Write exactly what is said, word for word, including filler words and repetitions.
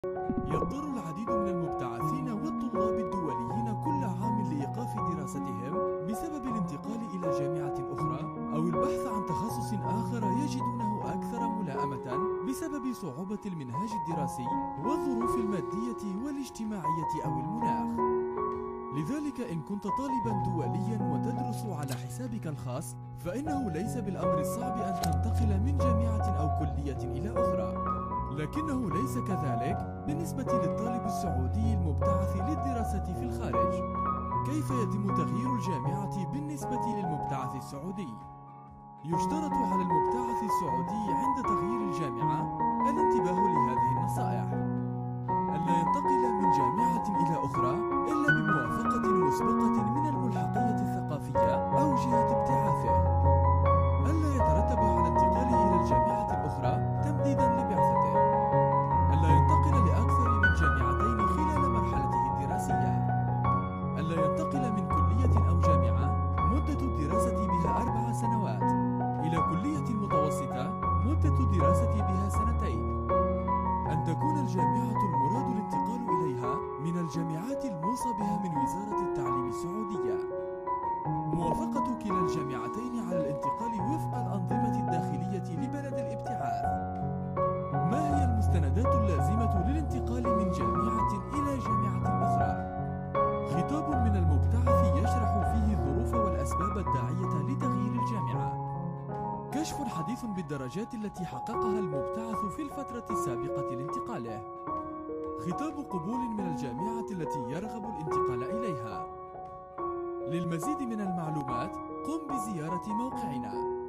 يضطر العديد من المبتعثين والطلاب الدوليين كل عام لإيقاف دراستهم بسبب الانتقال إلى جامعة أخرى أو البحث عن تخصص آخر يجدونه أكثر ملائمة بسبب صعوبة المنهاج الدراسي والظروف المادية والاجتماعية أو المناخ. لذلك إن كنت طالبا دوليا وتدرس على حسابك الخاص فإنه ليس بالأمر الصعب أن تنتقل من جامعة أو كلية إلى أخرى، لكنه ليس كذلك بالنسبة للطالب السعودي المبتعث للدراسة في الخارج. كيف يتم تغيير الجامعة بالنسبة للمبتعث السعودي؟ يشترط على المبتعث السعودي عند تغيير الجامعة الانتباه لهذه النصائح: ألا ينتقل من جامعة إلى أخرى إلا بموافقة مسبقة من الملحقية الثقافية أو جهة ابتعاثه. ألا يترتب على انتقاله إلى الجامعة الأخرى تمديدا لبعثته. ألا ينتقل لأكثر من جامعتين خلال مرحلته الدراسية. ألا ينتقل من كلية أو جامعة مدة الدراسة بها أربع سنوات إلى كلية متوسطة مدة الدراسة بها سنتين. أن تكون الجامعة المراد الانتقال إليها من الجامعات الموصى بها من وزارة التعليم السعودية. موافقة كلا الجامعتين على الانتقال وفق الأنظمة الداخلية لبلد الابتعاث. ما هي المستندات اللازمة للانتقال من جامعة إلى جامعة أخرى؟ خطاب من المبتعث يشرح فيه الظروف والأسباب الداعية لتغيير الجامعة. كشف حديث بالدرجات التي حققها المبتعث في الفترة السابقة لانتقاله. خطاب قبول من الجامعة التي يرغب الانتقال إليها. للمزيد من المعلومات قم بزيارة موقعنا.